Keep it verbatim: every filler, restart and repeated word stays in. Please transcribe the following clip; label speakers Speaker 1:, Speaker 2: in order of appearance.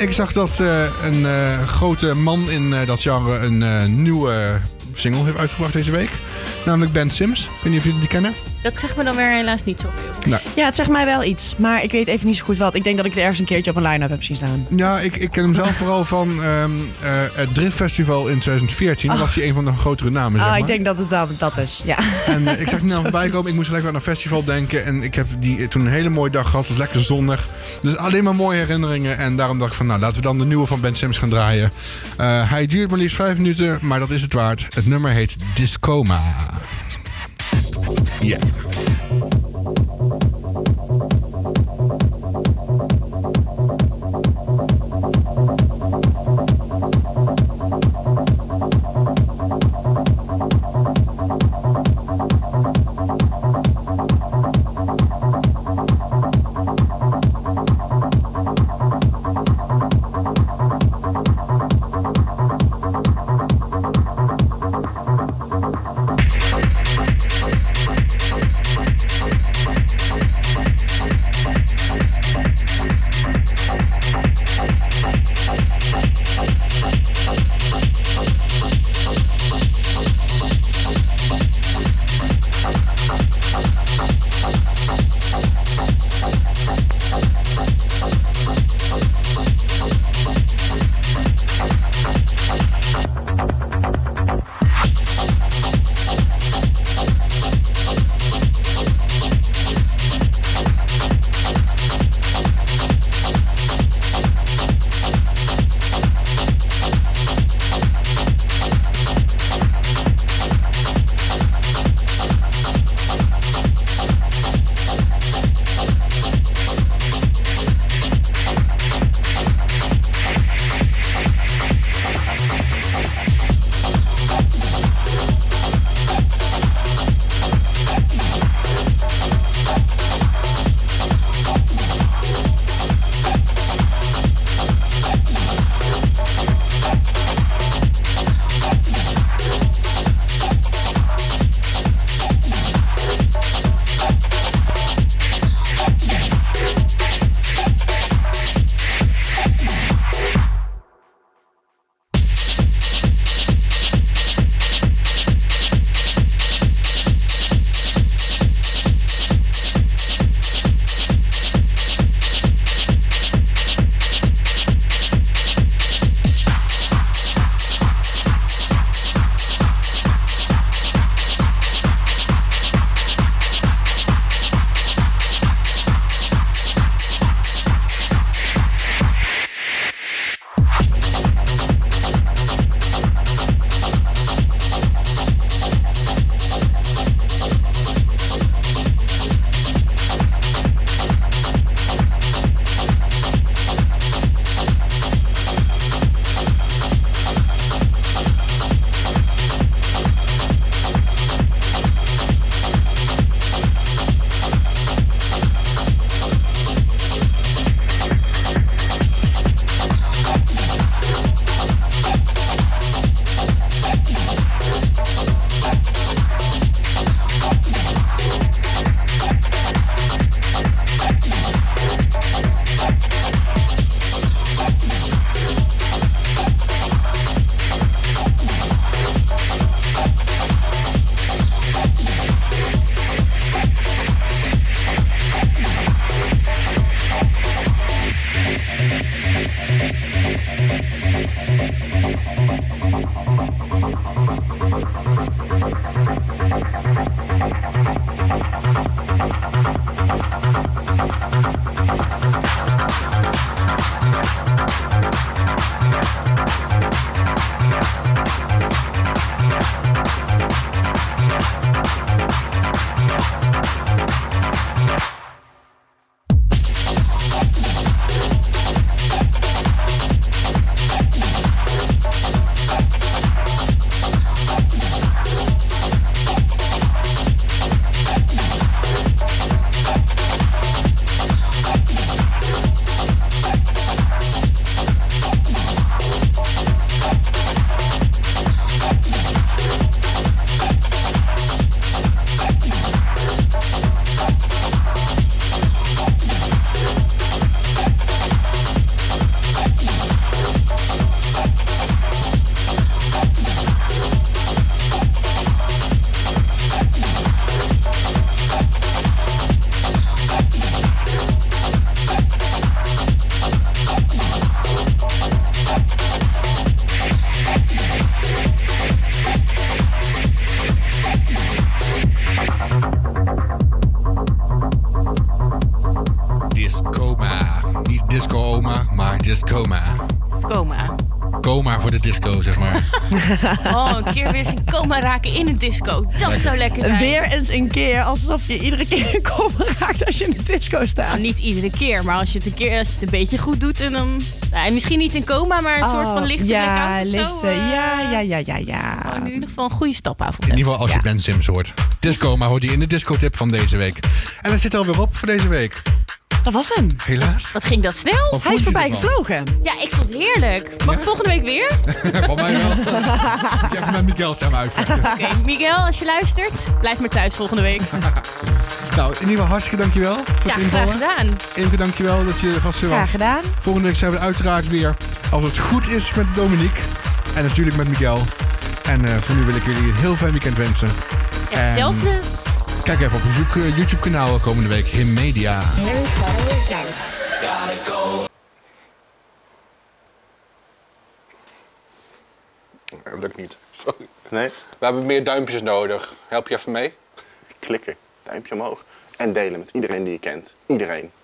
Speaker 1: ik zag dat uh, een uh, grote man in uh, dat genre een uh, nieuwe single heeft uitgebracht deze week. Namelijk Ben Sims. Ik weet niet of jullie die kennen.
Speaker 2: Dat zegt me dan weer helaas niet zoveel.
Speaker 1: Nee.
Speaker 3: Ja, het zegt mij wel iets. Maar ik weet even niet zo goed wat. Ik denk dat ik het ergens een keertje op een line-up heb zien staan.
Speaker 1: Ja, ik, ik ken hem zelf vooral van um, uh, het Drift Festival in twintig veertien. Oh. Dan was hij een van de grotere namen, zeg
Speaker 3: Ah,
Speaker 1: maar.
Speaker 3: ik denk dat het dat, dat is, ja.
Speaker 1: En uh, ik zag niet aan voorbij komen. Ik moest gelijk weer aan een festival denken. En ik heb die, toen een hele mooie dag gehad. Het was lekker zonnig. Dus alleen maar mooie herinneringen. En daarom dacht ik van, nou, laten we dan de nieuwe van Ben Sims gaan draaien. Uh, hij duurt maar liefst vijf minuten, maar dat is het waard. Het nummer heet Discoma. Ja. Yeah. Discoma.
Speaker 2: Coma.
Speaker 1: Coma voor de disco, zeg maar.
Speaker 2: Oh, een keer weer eens in coma raken in een disco. Dat zou lekker zijn.
Speaker 3: Weer eens een keer, alsof je iedere keer in coma raakt als je in de disco staat.
Speaker 2: Nou, niet iedere keer, maar als je het een keer als je het een beetje goed doet en dan... Nou, misschien niet in coma, maar een soort van lichte
Speaker 3: ja,
Speaker 2: blackout of
Speaker 3: lichte,
Speaker 2: zo. Uh,
Speaker 3: ja, ja, ja, ja, ja.
Speaker 2: Gewoon in ieder geval een goede stapavond.
Speaker 1: In ieder geval als je
Speaker 3: Ja.
Speaker 1: Ben Sims hoort. Discoma hoort hij in de discotip van deze week. En dat zit er alweer op voor deze week.
Speaker 3: Dat was hem.
Speaker 1: Helaas.
Speaker 2: Wat ging dat snel?
Speaker 1: Wat
Speaker 3: Hij
Speaker 1: vond
Speaker 3: is
Speaker 1: je
Speaker 3: voorbij
Speaker 1: ervan?
Speaker 3: gevlogen.
Speaker 2: Ja, ik vond het heerlijk. Mag ik volgende week weer?
Speaker 1: Van mij wel. Ik even met Miguel samen uitvechten.
Speaker 2: Oké, Miguel, als je luistert, blijf maar thuis volgende week.
Speaker 1: Nou, in ieder geval hartstikke dankjewel voor
Speaker 2: Ja,
Speaker 1: het
Speaker 2: graag
Speaker 1: invallen.
Speaker 2: gedaan.
Speaker 1: Imke, dankjewel dat je gast was.
Speaker 3: Graag gedaan.
Speaker 1: Volgende week zijn we er uiteraard weer, als het goed is, met Dominique. En natuurlijk met Miguel. En uh, voor nu wil ik jullie een heel fijn weekend wensen.
Speaker 2: Ja, hetzelfde.
Speaker 1: Kijk even op ons uh, YouTube-kanaal komende week, Him Media.
Speaker 4: Harry Potter weekend.
Speaker 1: Dat lukt niet. Sorry. Nee? We hebben meer duimpjes nodig. Help je even mee?
Speaker 5: Klikken, duimpje omhoog en delen met iedereen die je kent. Iedereen.